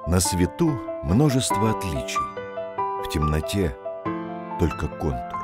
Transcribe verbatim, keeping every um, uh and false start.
На свету множество отличий, в темноте только контур.